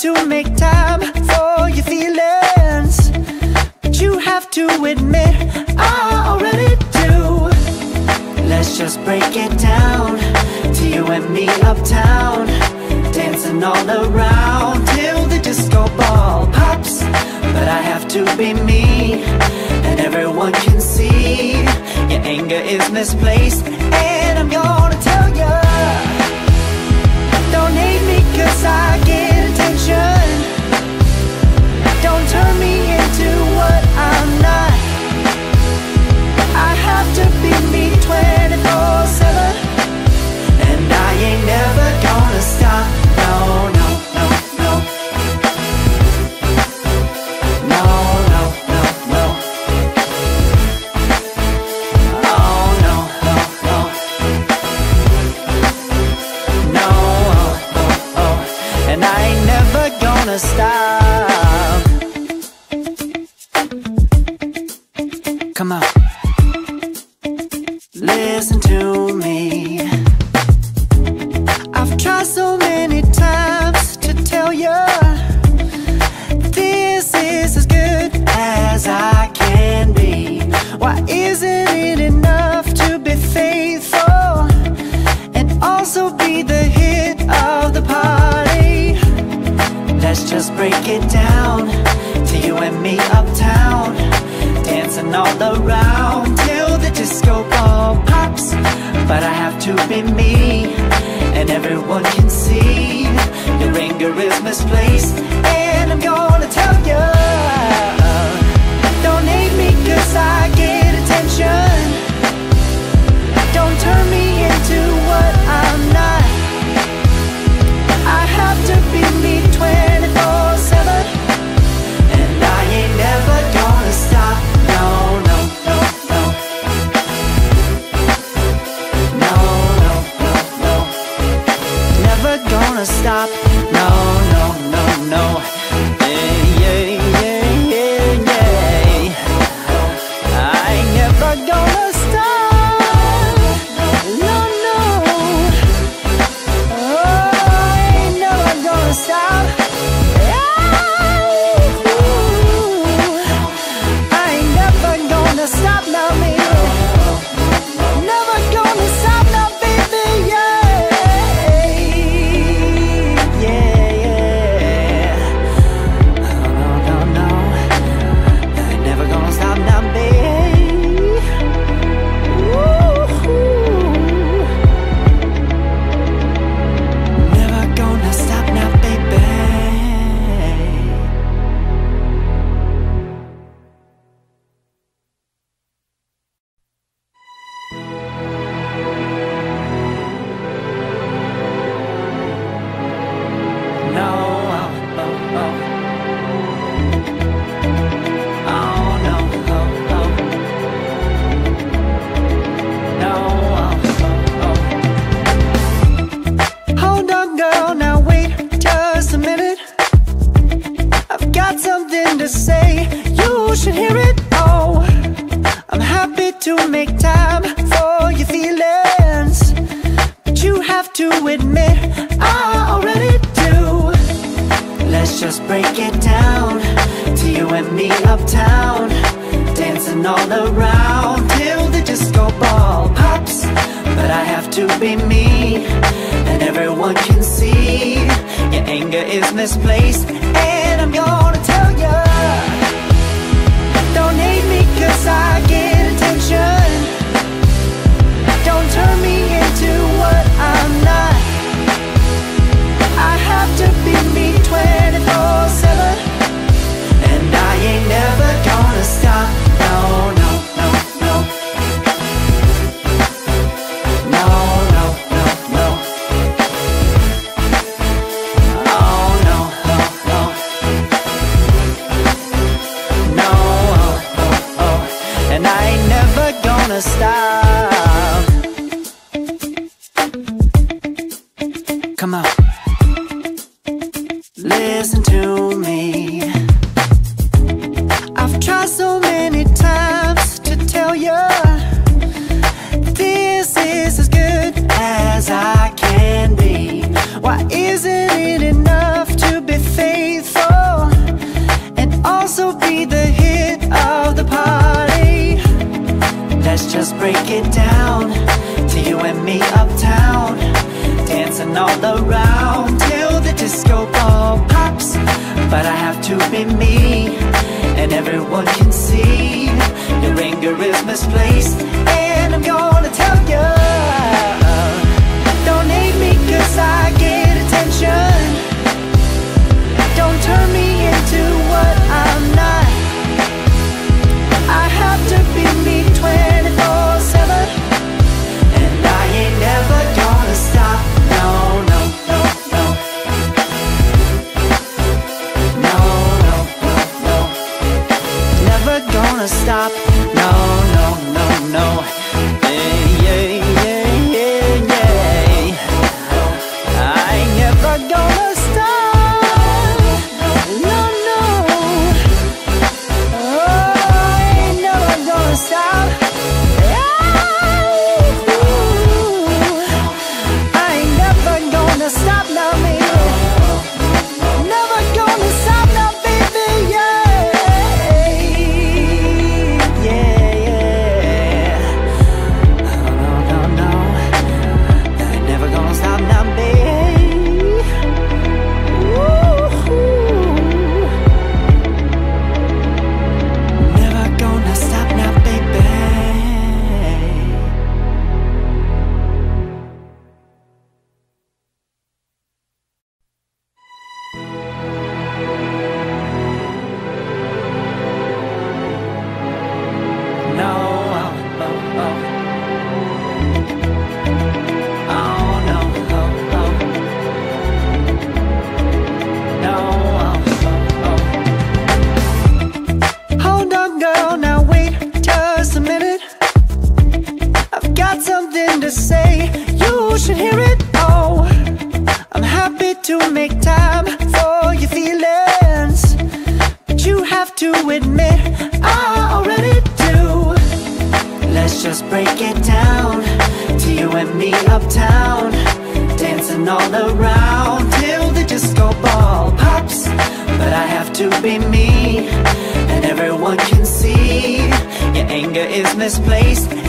to make time for your feelings, but you have to admit I already do. Let's just break it down to you and me uptown, dancing all around till the disco ball pops. But I have to be me, and everyone can see your anger is misplaced. And I'm gonna tell ya, don't hate me 'cause I get attention. Don't turn me into what I'm not. I have to be me 24/7, and I ain't never gonna stop. No, no, no, no. No, no, no, no. Oh, no, no, no. No, oh, oh, oh. And I ain't never gonna stop. Come on, listen to me. I've tried so many times to tell you this is as good as I can be. Why isn't it enough to be faithful and also be the hit of the party? Let's just break it down to you and me uptown, dancing all around till the disco ball pops. But I have to be me, and everyone can see your anger is misplaced. And I'm gonna tell you, don't hate me 'cause I get attention. Don't turn me into what I'm not. I have to be me 24/7, and I ain't never gonna stop. No, no, no, no. No, no, no, no. Never gonna stop. No, no, no, no. Yeah, yeah, yeah, yeah, yeah. I ain't never gonna stop. No, no. Oh, I ain't never gonna stop. I ain't never gonna stop now, baby. Never gonna stop now, baby. Yeah, yeah, yeah. No, no, no, no. I ain't never gonna stop now, baby. Ooh. Never gonna stop now, baby. No, oh, oh, oh. Oh, no, oh, oh. No, oh, oh, oh. Hold on, girl, now wait just a minute. I've got something to say, you should hear it. Oh, I'm happy to make time for your feelings, but you have to admit I already do. Let's just break it down to you and me uptown, dancing all around till the disco ball pops. But I have to be me, and everyone can see your anger is misplaced. And I'm gonna tell you, don't hate me 'cause I get attention. Don't turn me into what I'm not. I have to be me 24/7, and I ain't never gonna stop. No, no, no, no. No, no, no, no. Oh, no, no, no. No, oh, oh, oh. And I ain't never gonna stop. Come on, listen to me. I've tried so many times to tell you this is as good as I can be. Why isn't it enough to be faithful it down to you and me uptown, dancing all around till the disco ball pops. But I have to be me, and everyone can see your anger is misplaced. And I'm gonna tell you, don't hate me 'cause I get attention. Don't turn me into what I'm not. I have to be me 24/7, and I ain't never gonna stop. No, no, no, no. No, no, no, no. Never gonna stop. No, no, no, no. Yeah, yeah, yeah, yeah, yeah. I ain't never gonna stop. No, no. Oh, I ain't never gonna stop. I ain't never gonna stop now, baby. Never gonna stop now, baby. Yeah, yeah, yeah. No, no, no, no. I ain't never gonna stop now, baby. Woo-hoo. Never gonna stop now, baby. No, oh, oh, oh. Oh, no, oh, oh. No, oh, oh, oh. Hold on, girl, now wait just a minute. I've got something to say, you should hear it. Oh, I'm happy to make time for your feelings, but you have to admit I already do. Let's just break it down to you and me uptown, dancing all around till the disco ball pops. But I have to be me, and everyone can see your anger is misplaced.